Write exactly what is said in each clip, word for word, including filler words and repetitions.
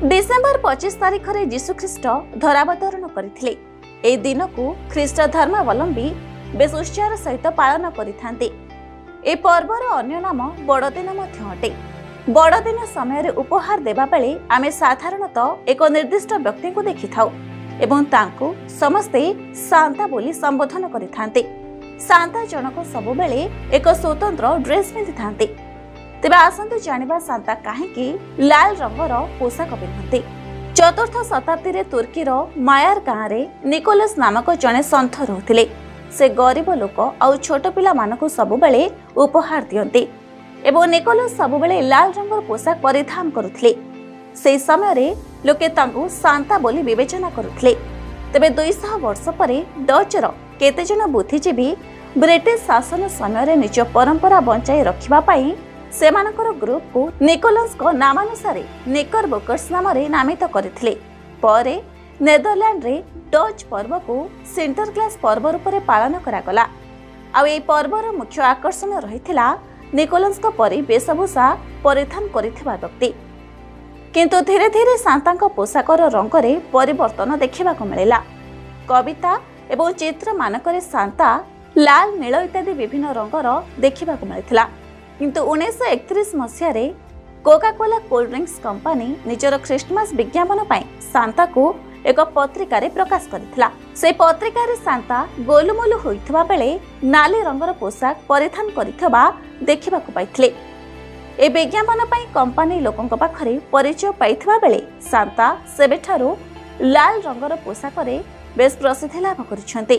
December पच्चीस तारिख में जीशुख्रीष्ट धरावतरण करथिले। ए दिन को ख्रीष्ट धर्मावलंबी बेस उत्साह सहित पालन करिथांते। ए पर्वर अन्य नाम बड़दिन मध्य अटे। बड़दिन समय उपहार देवा बेले आमे साधारणतः एक निर्दिष्ट व्यक्ति को देखि थाउ एवं तांको समस्ते सांता बोली संबोधन करिथांते। सांता जनक सबु बेले एक स्वतंत्र ड्रेस पिंधि थांते। तेबे आसंतु जानिबा सांता काहेकि लाल रंगर पोशाक पिंधते। चतुर्थ शताब्दी रे तुर्कीर मायार गाँव में निकोलस नामक जने सन्थ रहथिले। से गरीब लोक आउ छोट पिला मानकु सबु बेले उपहार दियंते एवं निकोलस सबु बेले लाल रंगर पोशाक परिधान करुथिले। से समय रे लोके तांकु सांता बोली विवेचना करुथिले। तेबे दुई सौ वर्ष परे डचर केतेजन बुद्धिजीवी ब्रिटिश शासन समय निज परंपरा बंचाई रखिबा पाई सेमानकर ग्रुप को निकोलस को नामानुसार नेकर बोकर्स नाम रे नामित करथिले। परे नेदरलैंड रे डच पर्व को सिंटरक्लास पर्व रूप में पालन करागला। आ ए पर्वर मुख्य आकर्षण रहिथिला निकोलस को परि वेशभूषा परिधान करिथिबा व्यक्ति। किंतु धीरे धीरे सांतांक पोशाकर रंग रे परिवर्तन देखिबा को मिलिला। कविता एवं चित्र मानकरे सांता लाल नील इत्यादि विभिन्न रंगर देखिबा को मिलिथिला। किंतु उन्नीस सौ इकतीस मसीह Coca Cola cold drinks company निजर क्रिसमस विज्ञापन पाई सांता को एक पत्रिका रे प्रकाश करिथिला। से पत्रिका रे सांता गोलुमोलु होइथबा बेले नाली रंगर पोशाक परिधान करिथबा देखिबाकू पाइथिले। ए विज्ञापन पाई कंपनी लोकंक पाखरे परिचय पाइथबा बेले सांता सेबेठारो लाल रंगर पोशाक रे बेस प्रसिद्धि लाभ करिसेंते।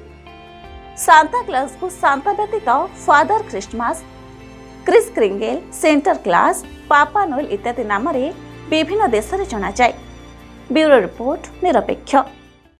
सांता क्लॉज को सांता व्यतीत Father Christmas, Kris Kringle, Santa Claus, Papa Noel इत्यादि नाम रे विभिन्न देश रे जना जाए। ब्यूरो रिपोर्ट निरपेक्ष।